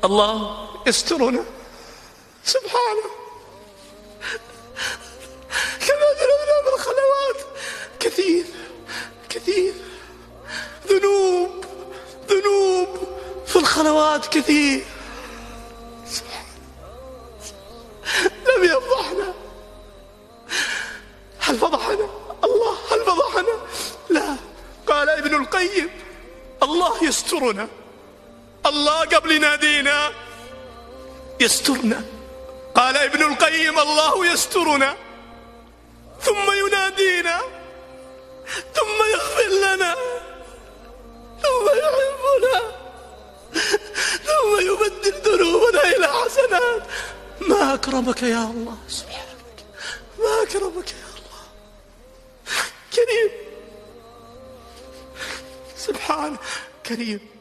الله يسترنا سبحانه. كما ذنوبنا بالخلوات كثير كثير، ذنوب في الخلوات كثير. لم يفضحنا. هل فضحنا الله؟ هل فضحنا؟ لا. قال ابن القيم الله يسترنا. الله قبل ينادينا يسترنا. قال ابن القيم الله يسترنا ثم ينادينا ثم يغفر لنا ثم يحبنا ثم يبدل ذنوبنا إلى حسنات. ما أكرمك يا الله سبحانك، ما أكرمك يا الله. كريم سبحانه كريم.